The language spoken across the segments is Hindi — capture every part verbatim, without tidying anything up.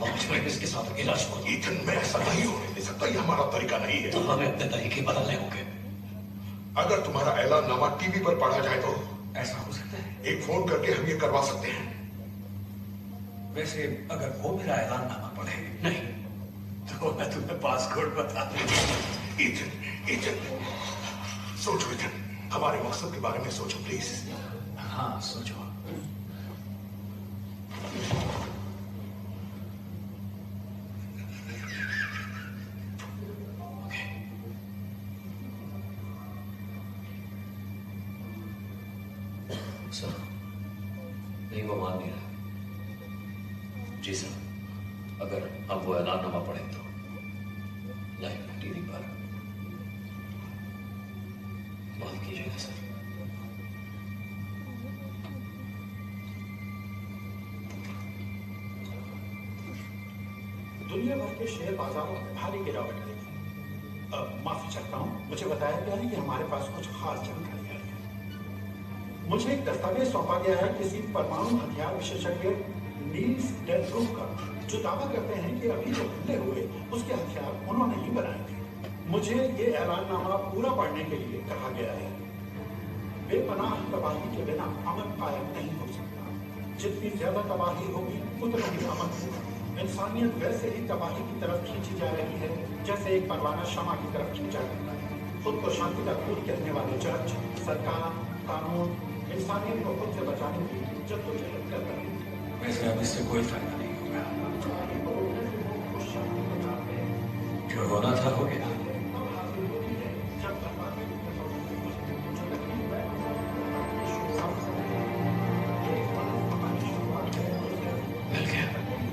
आज मैं इसके साथ इलाज करूँ। इतन में ऐसा नहीं होने दे सकता, ये हमारा तरीका नहीं है। तो हमें अपने तरीके बदलने होंगे। अगर तुम्हारा ऐलाननामा टीवी पर पढ़ा जाए तो ऐसा हो सकता है। एक फोन करके हम ये करवा सकते हैं। वैसे अगर वो मेरा ऐलाननामा पढ़े नहीं तो मैं तुम्हें पासकोड बता दूंगा। इतन, इतन, सोचो इतन, हमारे मकसद के बारे में सोचो प्लीज। हाँ सोचो। सर नहीं, वो मान नहीं रहा। जी सर, अगर हम वो ऐलाननामा पढ़ें तो लाइव टीवी पर। माफ कीजिएगा सर। दुनिया भर के शेयर बाजारों में भारी गिरावट आई है। माफी चाहता हूँ, मुझे बताया गया है कि हमारे पास कुछ खास जानकारी आई है। मुझे एक दस्तावेज सौंपा गया है किसी परमाणु हथियार विशेषज्ञ नील्स डेथरूप का, जो दावा करते हैं कि अभी जो हमले हुए उसके हथियार उन्होंने ही बनाए थे। मुझे ये ऐलाननामा पूरा पढ़ने के लिए कहा गया है। बेपनाह तबाही के बिना अमन कायम नहीं हो सकता। जितनी ज्यादा तबाही होगी उतना ही अमन होगा। इंसानियत वैसे ही तबाही की तरफ खींची जा रही है जैसे एक परवाना शमा की तरफ खींचा जाता है। खुद को शांति का दूत कहने वाले जज, सरकार, कानून इंसानियत को खुद से बचाने की जद्दोजहद कर रहे हैं। वैसे अब इससे कोई फायदा नहीं होगा। जो होना था हो गया। मिल गया,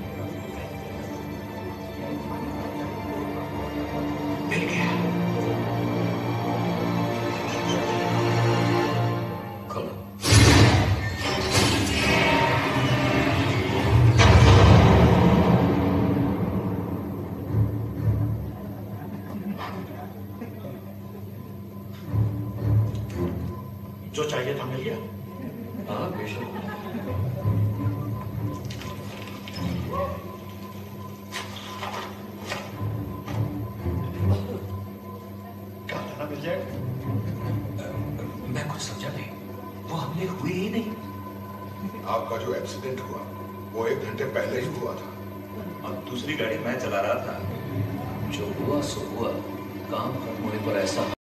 मिल गया। खोलो। जो चाहिए था मिल गया। हाँ बेशक। मिल जाए। मैं कुछ समझा नहीं, वो हमले हुए ही नहीं। आपका जो एक्सीडेंट हुआ वो एक घंटे पहले ही हुआ था और दूसरी गाड़ी मैं चला रहा था। जो हुआ सो हुआ, काम खत्म होने पर ऐसा